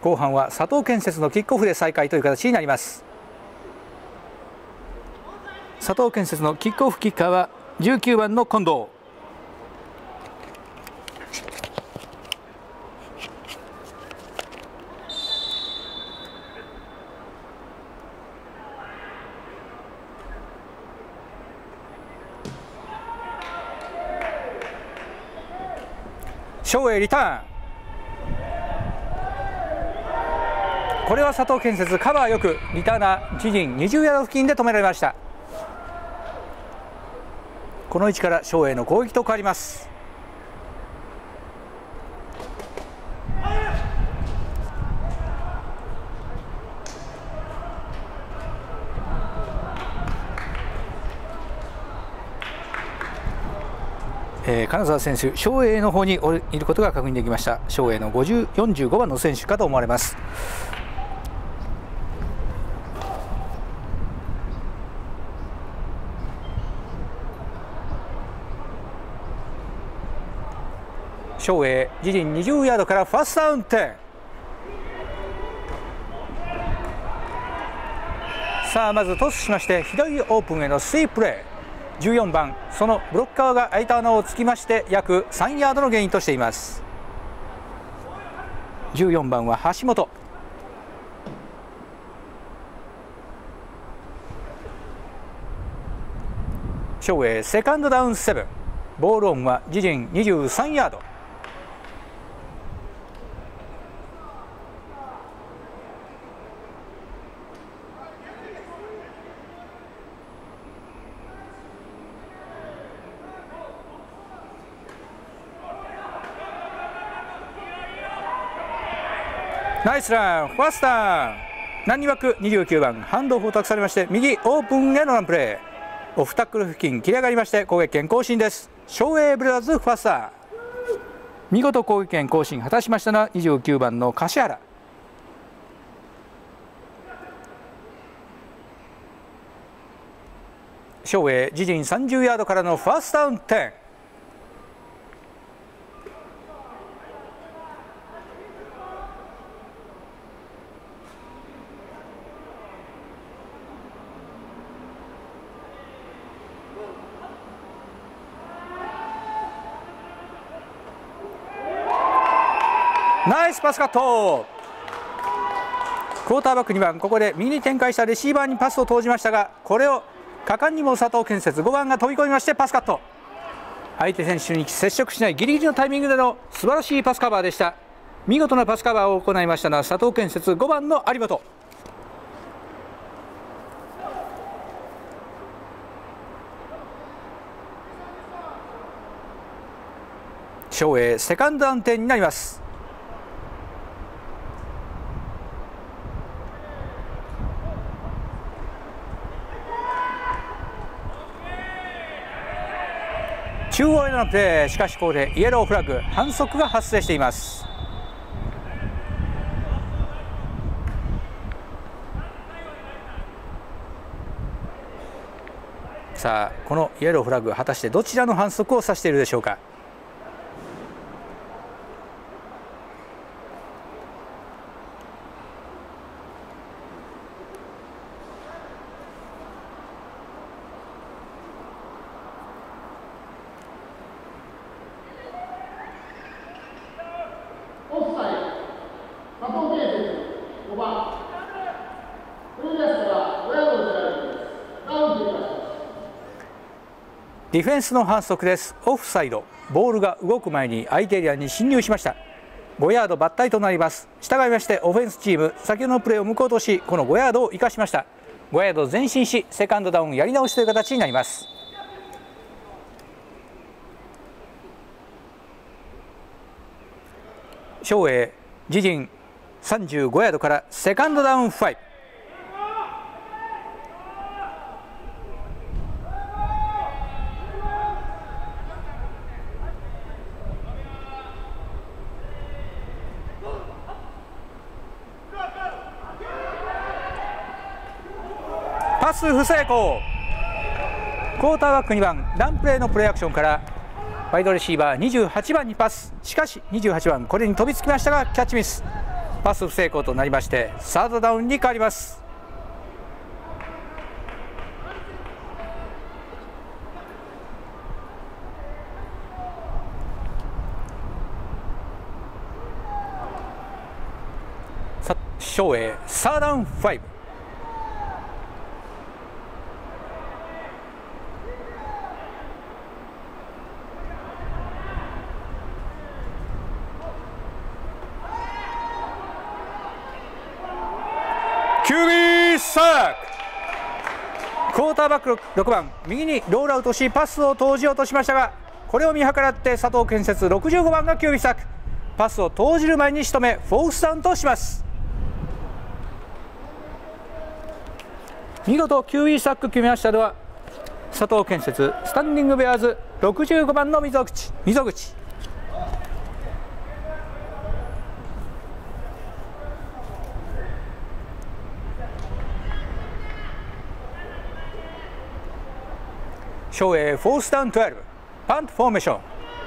後半は佐藤建設のキックオフで再開という形になります。佐藤建設のキックオフキッカーは19番の近藤。翔へリターン。これは佐藤建設カバーよくリターナー自陣20ヤード付近で止められました。この位置から翔への攻撃と変わります。金沢選手、翔英の方にいることが確認できました。翔英の45番の選手かと思われます。翔英自陣20ヤードからファーストダウン10。さあまずトスしまして左オープンへのスイーププレー。14番、そのブロッカーが空いた穴を突きまして約3ヤードのゲインとしています。14番は橋本。翔英セカンドダウン7。ボールオンは自陣23ヤード。ナイスラン、ファースター。何枠29番、ハンドオフを託されまして右オープンへのランプレー。オフタックル付近切り上がりまして攻撃権更新です。翔英ブラザーズファースター。見事攻撃権更新果たしましたのは29番の樫原。翔英自陣30ヤードからのファーストダウン10。ナイスパスカット。クォーターバック2番、ここで右に展開したレシーバーにパスを投じましたが、これを果敢にも佐藤建設5番が飛び込みましてパスカット。相手選手に接触しないギリギリのタイミングでの素晴らしいパスカバーでした。見事なパスカバーを行いましたのは佐藤建設5番の有本。翔英セカンドダウン点になります。中央へのプレー、しかしここでイエローフラッグ、反則が発生しています。さあこのイエローフラッグ、果たしてどちらの反則を指しているでしょうか。ディフェンスの反則です。オフサイド。ボールが動く前に相手エリアに侵入しました。5ヤード抜体となります。従いましてオフェンスチーム、先ほどのプレーを無効とし、この5ヤードを生かしました。5ヤード前進しセカンドダウンやり直しという形になります。翔英自陣35ヤードからセカンドダウン5。パス不成功。クォーターバック2番、ランプレーのプレーアクションからワイドレシーバー28番にパス。しかし28番これに飛びつきましたがキャッチミス。 パス不成功となりましてサードダウンに変わります。照英サードダウン5。QB サーク。クォーターバック6番右にロールアウトしパスを投じようとしましたが、これを見計らって佐藤建設65番が QB サーク。パスを投じる前に仕留めフォースダウンとします。見事 QB サック決めましたのは佐藤建設スタンディングベアーズ65番の溝口。照英フォースダウン12パントフォーメーション。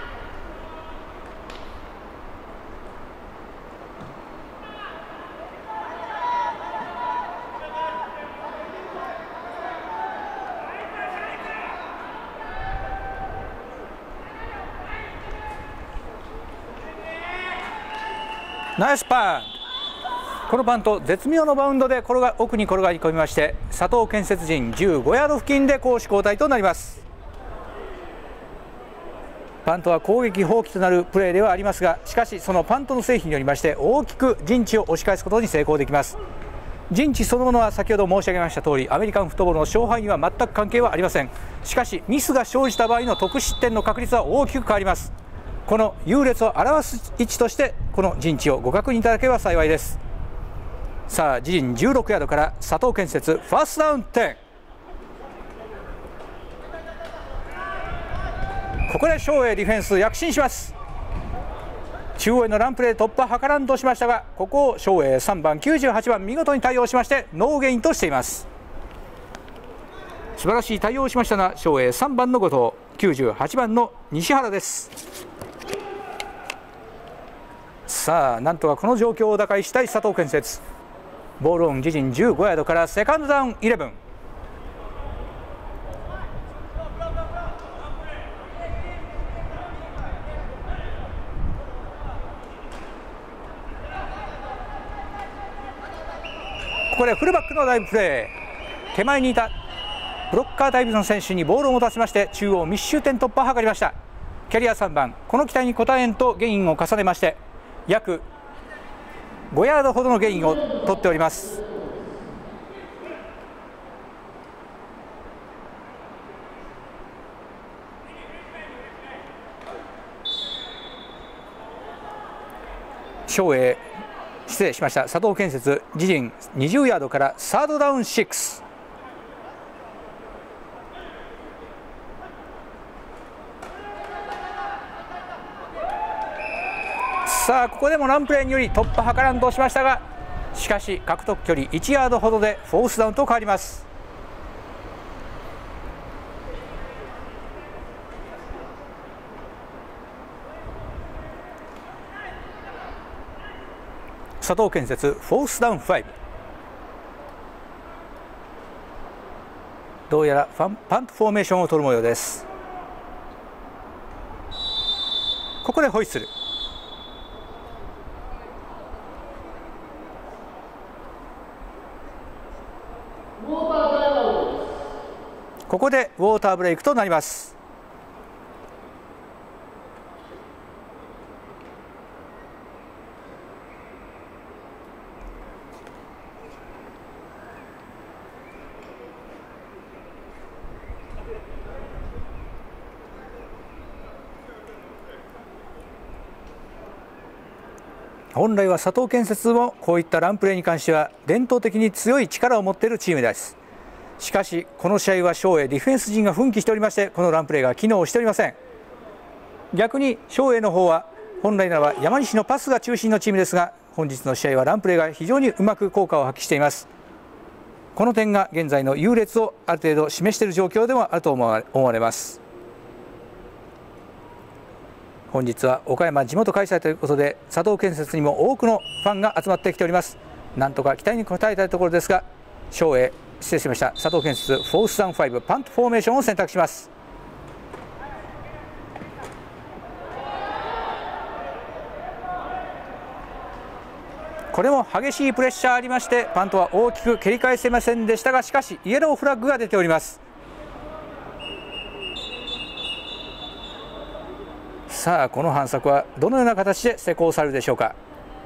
ナイスパント。このパント絶妙のバウンドで奥に転がり込みまして佐藤建設陣15ヤード付近で攻守交代となります。パントは攻撃放棄となるプレーではありますが、しかしそのパントの成否によりまして大きく陣地を押し返すことに成功できます。陣地そのものは先ほど申し上げました通りアメリカンフットボールの勝敗には全く関係はありません。しかしミスが生じた場合の得失点の確率は大きく変わります。この優劣を表す位置としてこの陣地をご確認いただければ幸いです。さあ自陣16ヤードから佐藤建設ファーストダウン10。ここで照英ディフェンス躍進します。中央へのランプレー突破図らんとしましたが、ここを照英3番98番見事に対応しましてノーゲインとしています。素晴らしい対応をしましたのは照英3番の後藤、98番の西原です。さあなんとかこの状況を打開したい佐藤建設。ボールオン自陣15ヤードからセカンドダウン11。ここでフルバックのダイブプレー。手前にいたブロッカータイプの選手にボールを持たせまして中央密集点突破を図りました。キャリア3番この期待に応えんとゲインを重ねまして約5ヤードほどのゲインを取っております。照英失礼しました佐藤建設自陣20ヤードからサードダウン6。さあここでもランプレーにより突破図らんとしましたが、しかし獲得距離1ヤードほどでフォースダウンと変わります。佐藤建設フォースダウン5。どうやらパントフォーメーションを取る模様です。ここでホイッスル。ここでウォーターブレイクとなります。本来は佐藤建設もこういったランプレーに関しては伝統的に強い力を持っているチームです。しかしこの試合は照英ディフェンス陣が奮起しておりましてこのランプレーが機能しておりません。逆に照英の方は本来ならば山西のパスが中心のチームですが、本日の試合はランプレーが非常にうまく効果を発揮しています。この点が現在の優劣をある程度示している状況でもあると思われます。 本日は岡山地元開催ということで、佐藤建設にも多くのファンが集まってきております。なんとか期待に応えたいところですが、失礼しました。佐藤建設4-3-5パントフォーメーションを選択します。これも激しいプレッシャーありまして、パントは大きく蹴り返せませんでしたが、しかしイエローフラッグが出ております。さあこの反則はどのような形で施行されるでしょうか。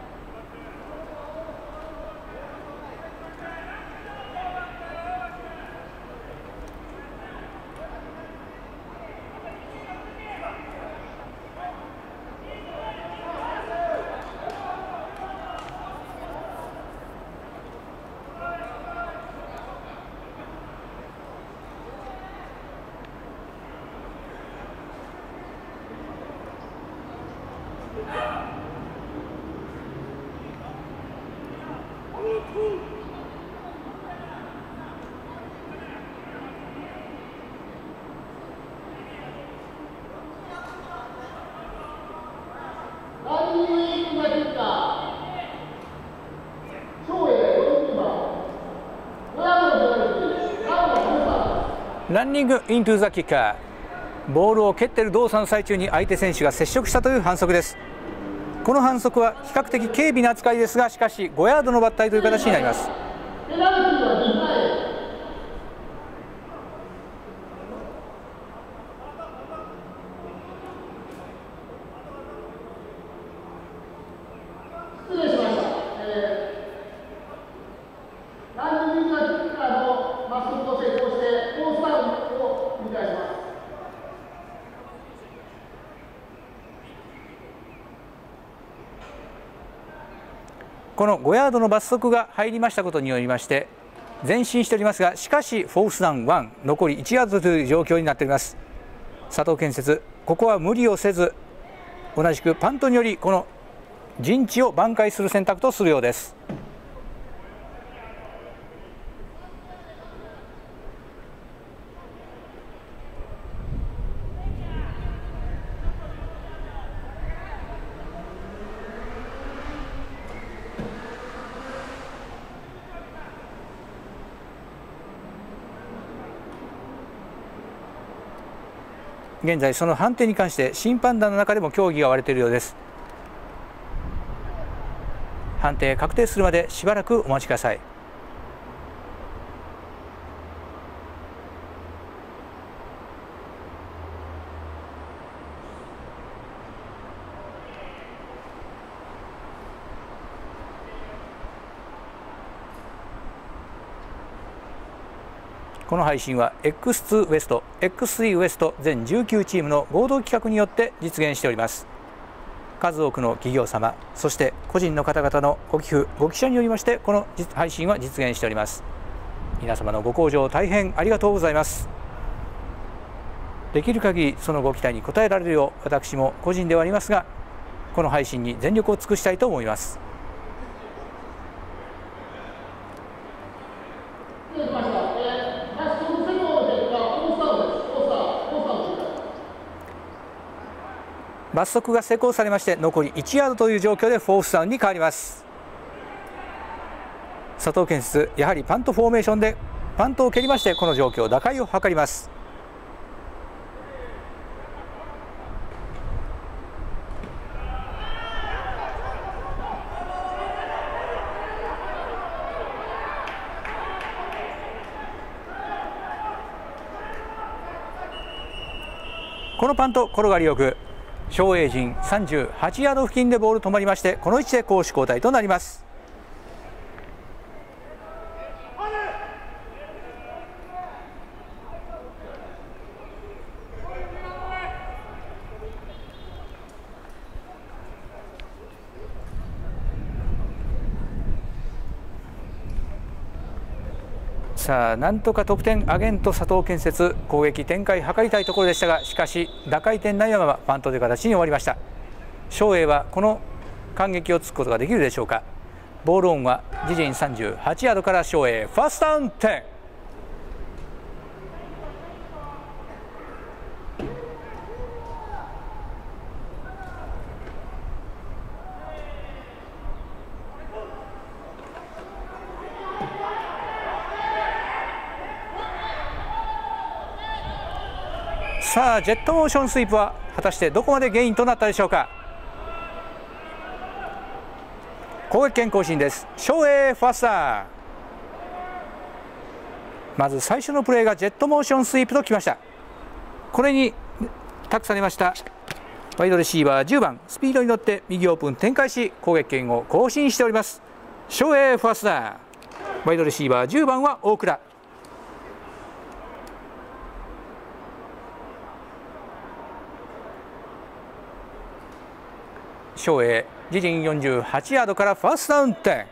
ランニングイントゥザキッカー、ボールを蹴っている動作の最中に相手選手が接触したという反則です。この反則は比較的軽微な扱いですが、しかし5ヤードの抜体という形になります。この5ヤードの罰則が入りましたことによりまして前進しておりますが、しかしフォースダウン1、残り1ヤードという状況になっております。佐藤建設、ここは無理をせず同じくパントによりこの陣地を挽回する選択とするようです。現在その判定に関して審判団の中でも協議が割れているようです。判定確定するまでしばらくお待ちください。この配信は X2 ウエスト、X3 ウエスト全19チームの合同企画によって実現しております。数多くの企業様、そして個人の方々のご寄付、ご記者によりましてこの配信は実現しております。皆様のご厚情大変ありがとうございます。できる限りそのご期待に応えられるよう、私も個人ではありますがこの配信に全力を尽くしたいと思います。罰則が施行されまして残り1ヤードという状況でフォースダウンに変わります。佐藤建設、やはりパントフォーメーションでパントを蹴りましてこの状況打開を図ります。このパント転がりよく照英陣38ヤード付近でボール止まりまして、この位置で攻守交代となります。さあなんとか得点アゲント佐藤建設、攻撃展開図りたいところでしたが、しかし打回転ないままパントという形に終わりました。照英はこの反撃を突くことができるでしょうか。ボールオンは自陣38ヤードから照英ファーストダウン10。 さあジェットモーションスイープは果たしてどこまでゲインとなったでしょうか。攻撃権更新です。照英ファースター。まず最初のプレーがジェットモーションスイープときました。これに託されましたワイドレシーバー10番、スピードに乗って右オープン展開し攻撃権を更新しております。照英ファースター。ワイドレシーバー10番は大倉。照英自陣48ヤードからファーストダウン点。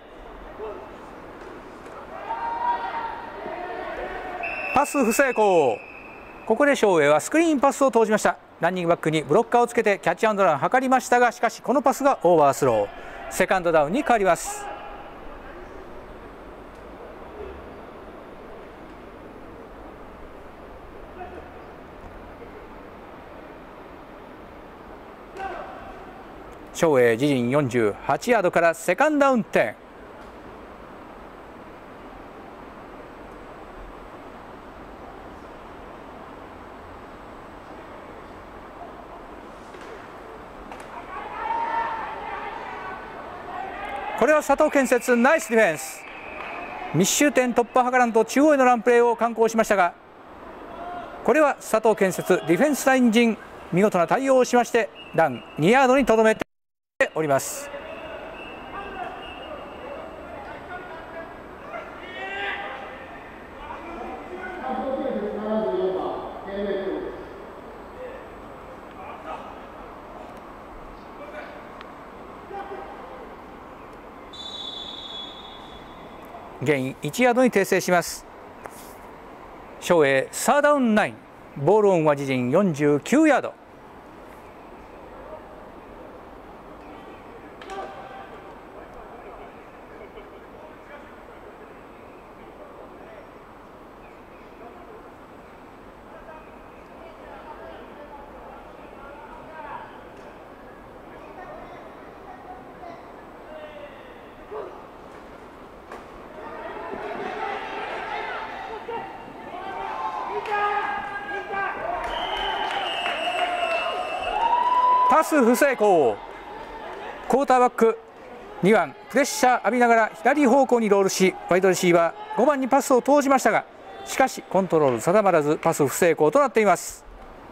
パス不成功。ここで照英はスクリーンパスを投じました。ランニングバックにブロッカーをつけてキャッチアンドランを図りましたが、しかしこのパスがオーバースロー。セカンドダウンに変わります。照英自陣48ヤードからセカンドダウン点。これは佐藤建設ナイスディフェンス。密集点突破図らんと中央へのランプレーを敢行しましたが、これは佐藤建設ディフェンスライン陣見事な対応をしましてラン2ヤードにとどめております。ゲイン1ヤードに訂正します。照英サーダウン9、ボールオンは自陣49ヤード。パス不成功。クォーターバック2番プレッシャー浴びながら左方向にロールしワイドレシーバー5番にパスを投じましたが、しかしコントロール定まらずパス不成功となっています。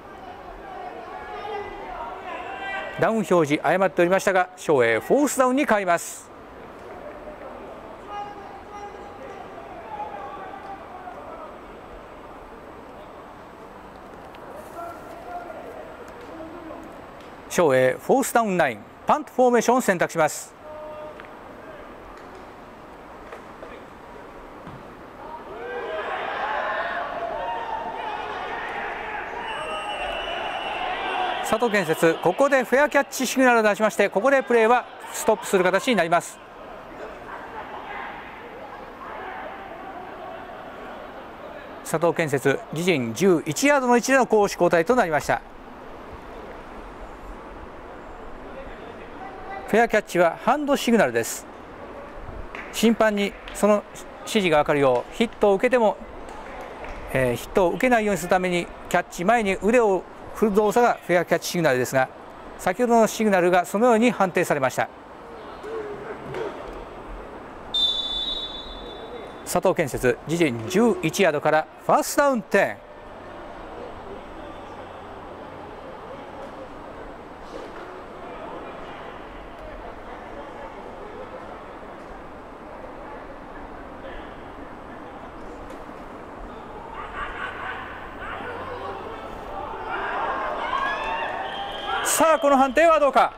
ダウン表示誤っておりましたが照英フォースダウンに変わります。照英フォースダウン9、パントフォーメーションを選択します。佐藤建設ここでフェアキャッチシグナルを出しまして、ここでプレーはストップする形になります。佐藤建設自陣11ヤードの位置での攻守交代となりました。フェアキャッチはハンドシグナルです。審判にその指示が分かるようヒットを受けても、ヒットを受けないようにするためにキャッチ前に腕を振る動作がフェアキャッチシグナルですが、先ほどのシグナルがそのように判定されました。佐藤建設自陣11ヤードからファーストダウン10。さあこの判定はどうか。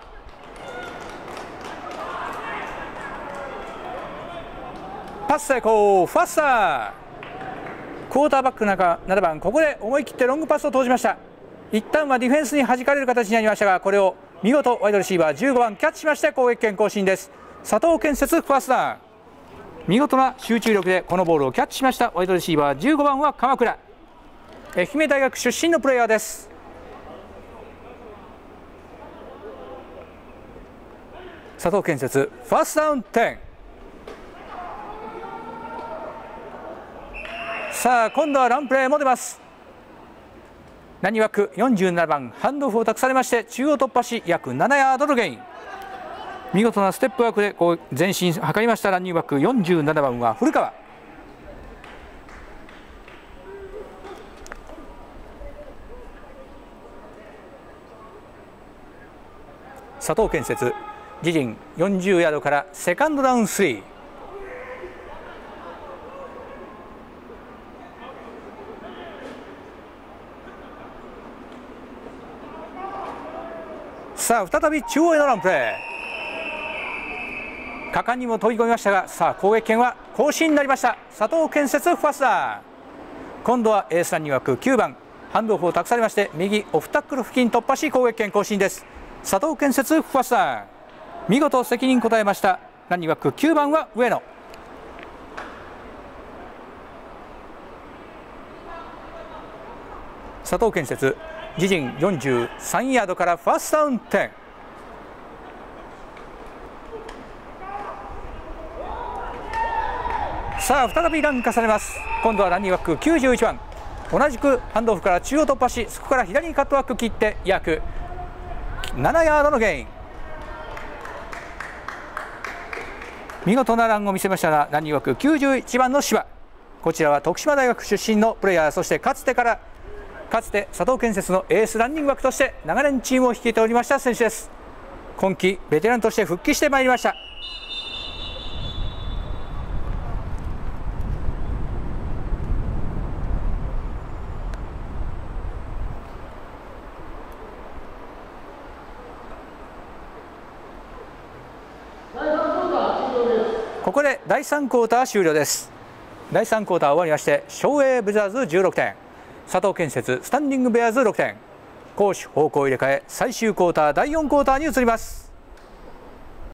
パス成功。ファースター。クォーターバック7番、ここで思い切ってロングパスを投じました。一旦はディフェンスに弾かれる形になりましたが、これを見事ワイドレシーバー15番キャッチしまして攻撃権更新です。佐藤建設ファーストダウン。見事な集中力でこのボールをキャッチしましたワイドレシーバー15番は鎌倉、愛媛大学出身のプレイヤーです。佐藤建設ファーストダウン10。さあ今度はランプレーも出ます。 ランニングバック47番ハンドオフを託されまして中央突破し約7ヤードのゲイン。見事なステップワークで前進図りましたランニングバック47番は古川。佐藤建設自陣40ヤードからセカンドダウン3。さあ再び中央へのランプレー。果敢にも飛び込みましたが、さあ攻撃権は更新になりました。佐藤建設ファーストダウン。今度はエースランニングバック9番ハンドオフを託されまして右オフタックル付近突破し攻撃権更新です。佐藤建設ファーストダウン。見事責任応えましたランニングバック9番は上野。佐藤建設自陣43ヤードからファーストダウン10。さあ再びラン化されます。今度はランニングバック91番同じくハンドオフから中央突破しそこから左にカットバック切って約7ヤードのゲイン。見事なランを見せましたがランニングバック91番の芝。こちらは徳島大学出身のプレイヤー、そしてかつて佐藤建設のエースランニングバックとして長年チームを率いておりました選手です。今季ベテランとして復帰してまいりました。ここで第3クォーター終了です。第3クォーター終わりまして昭栄ブザーズ16点佐藤建設スタンディングベアーズ6点。攻守方向入れ替え最終クォーター第4クォーターに移ります。